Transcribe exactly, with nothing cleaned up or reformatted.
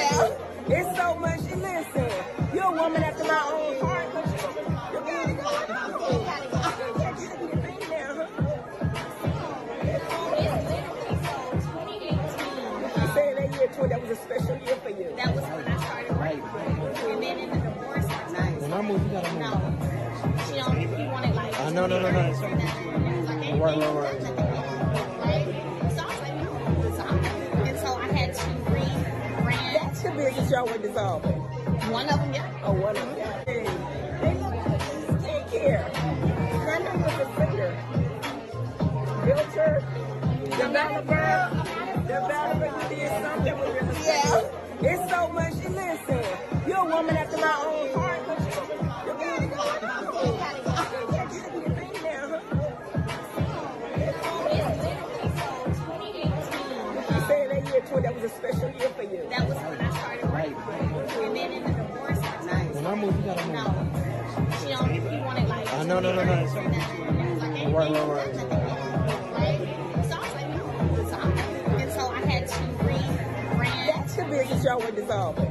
Yeah. It's so much. Listen, you're a woman after my own heart. You gotta go. You gotta go. You gotta get your thing now, huh? You said that year twenty, that was a special year for you. That was when I started working. And then in the divorce, nice. When I moved, you gotta move. No. She don't, he wanted like. Uh, no, no, no, no. Right, right, right. So I was like, no, dissolve. And so I had to rebrand. That's the business y'all were dissolving. One of them, yeah. Oh, one of them, yeah. Hey, hey, look, take care. I know you was a singer. Realtor, developer, developer, you did something with real estate. Yeah. It's so much. Listen, you're a woman after my own heart. You gotta go. You gotta go. You gotta get your thing now, huh? You said that year twenty, that was a special year for you. That was when I started working. And then in the divorce, nice. When I moved, you gotta move. No. She don't, he wanted like. Uh, no, no, no, no. Right, right, right. right. So I was like, no, dissolve. And so I had to rebrand. That's the business y'all were dissolving.